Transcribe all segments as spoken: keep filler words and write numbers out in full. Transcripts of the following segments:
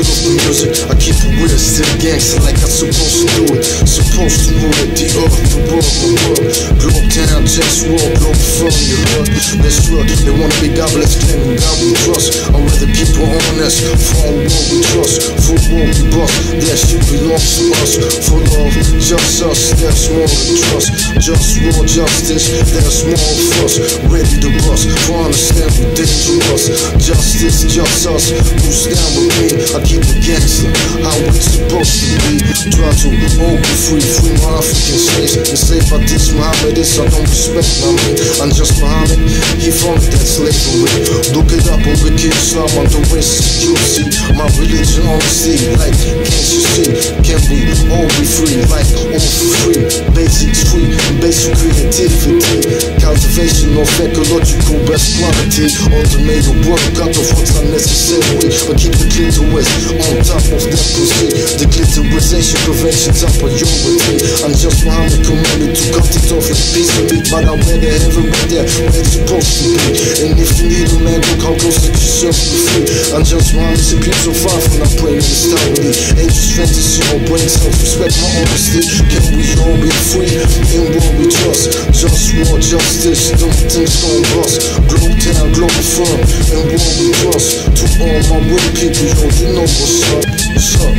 of the music, I keep it real, still gangster like I'm supposed to do it. Supposed to rule it, the earth, the world, the world. Globetown, JustWar, Globalfirm, you heard? That's true, they wanna be godless, claiming God we trust. I'd rather keep it honest, for all war we trust, for war we bust. That shit belongs to us, for love, just us, there's more to trust. JustWar, justice, there's more of us, ready to bust, for understand we're dangerous. Justice, just us, who stand with me, I keep it gangster, how we supposed to be. Try to all be free, free my African slaves. And say if I teach Muhammad this, I don't respect my man. I'm just Muhammad, he founded that slavery. Look it up on Wiki Islam, on the racist security. My religion honesty, like can't you see? Can we all be free, like all for free? Basics free, basic creativity. Cultivation of ecological best quality. Automated work, cut off what's unnecessary, but keep the clitoris on top of that pussy. The clitorisation prevention's a priority. I'm just Muhammad commanded to cut it off like piece of meat, but I'm better heaven right there where it's supposed to be. And if you need a man, look how close to yourself be free. I'm just Muhammad, so keep so far from that praying in the style. Ain't just fantasy or brain self-respect, my honesty. Can we all be free in what we trust? JustWar, justice, them things gon' bust. Globetown, Globalfirm, and what we trust. To all my real people, yo, you know what's up, what's up.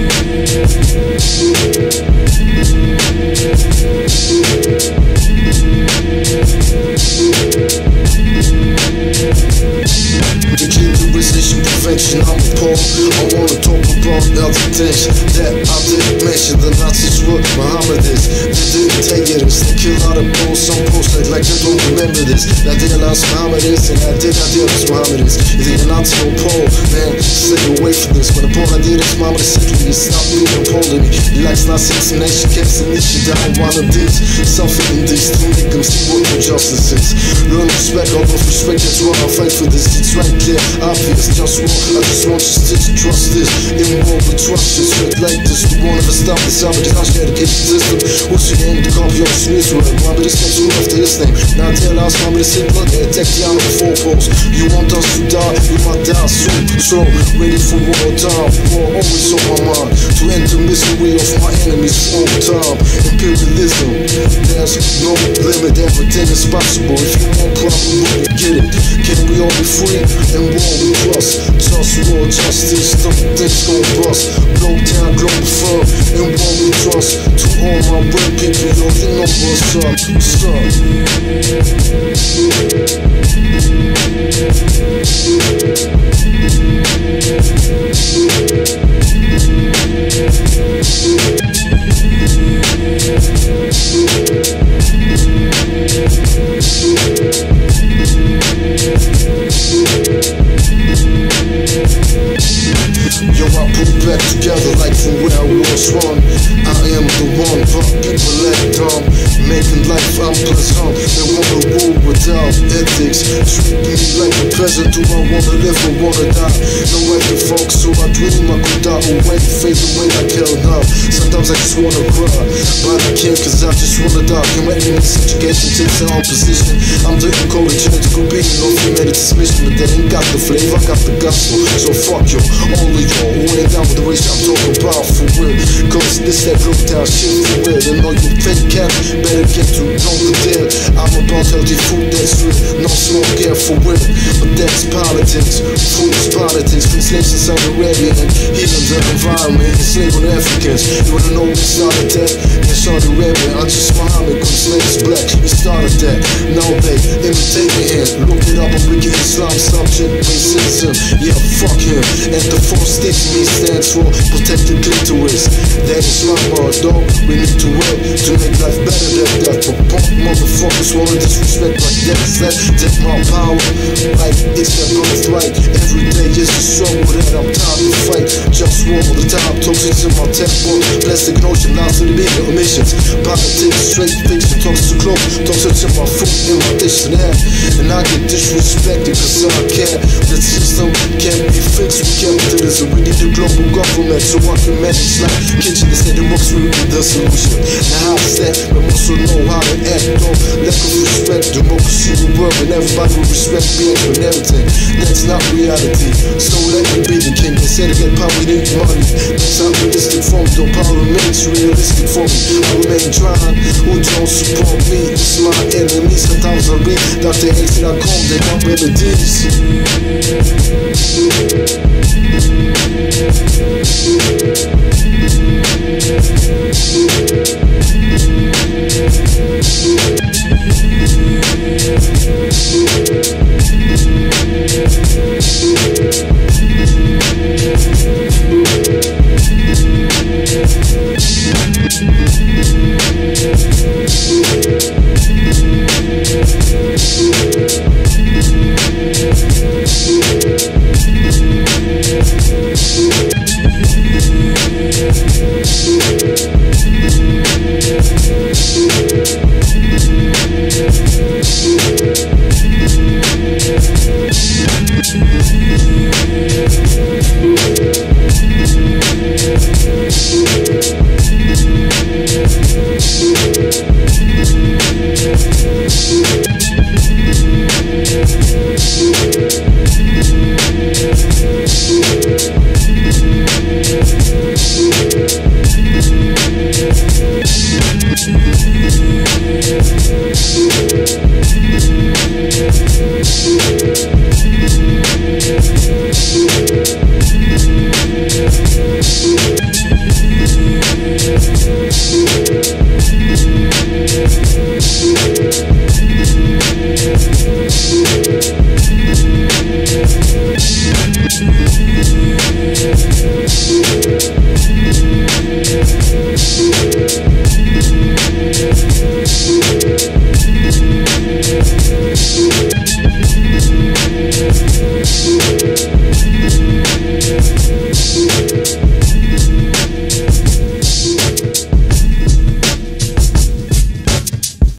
The clitorisation prevention, I'm appalled. I wanna talk about other things that I didn't mention. The Nazis were Mohammedists, they didn't take it. They kill out of posts, some posts like, like they don't remember this. That they lost Mohammedists, and I did not deal with Mohammedists. If they're not so Pole, man, stay away from this. When the Pole I did this, Mohammed sickly, he stopped being a Pole to me. He likes Nazi nation, keeps the niche down one of these. Suffering these to make them see what true justice is. Learn respect, all of respect, that's why I fight for this. It's right clear, obvious, just war. I just want you to trust this. In war we trust this, straight like this. We won't ever stop this out, because I share the case system. What's your name? The copy of the news word. Mohammed is not school after his name. Now tell us, Mohammed is Hitler, they attack the army of four posts. You want us to die, we might die soon. So, ready for war time, war always on my mind. To end the misery of my enemies all the time. Imperialism, there's no limit, everything is possible. If you want problem, we get it. Can we all be free and war we trust? JustWar, justice, them things gon' bust. Globetown, Globalfirm, and war we trust. To all my real people, yo, you know what's up, what's yo, I put it back together like from where I was wrong. I am the one, but people let down. Making life unpleasant, they wanna rule without ethics. Treat me like a peasant, do I wanna live or wanna die? No way to fuck, so I dream I could die away, fade away like hell now. Sometimes I just wanna cry, but I can't cause I just wanna die. Can let me subjugation takes their own position. I'm the encouraging to go being no humanity suspicion, but they ain't got the flavor, I got the gospel. So fuck you, all of y'all who ain't down with the race I'm talking about for real. Cause this that Globetown shit for real. And all you fake cats better get to know the deal. I'm about healthy food that's real, no smoke air for real. But that's politics, food is politics. Free slaves in Saudi Arabia and healing the environment, enslaving Africans. You wanna know who started that? In Saudi Arabia, I just Muhammad, cause slaves black. He started that, now they imitate me here. Look it up on Wiki Islam, subject, racism. Yeah, fuck him. And the four sticks me stands for protect the clitoris. That is my word, though. We need to work to make life better than that. But punk motherfuckers wanna disrespect like that. That take my power, like it's their birthright. Every day is a struggle that I'm tired to fight. Just war all the time, toxic to my tech world. Plastic notion, lies in the bigger emissions. Politics, straight fiction, toxic to clothes, toxic to my food in my dictionary. And I get disrespected cause I care. The system can't be fixed with capitalism. We need a global government so I can manage like kitchen instead of most really the solution. Now how is that? We also know how to act on lack of respect. Democracy will work and everybody will respect me and everything. That's not reality. So let me be the king. Instead of get power, we need money. That's not realistic for me. Though power remains realistic for me. I remain trying. Who don't support me? It's my enemies. Sometimes I read Doctor X dot com. They got remedies.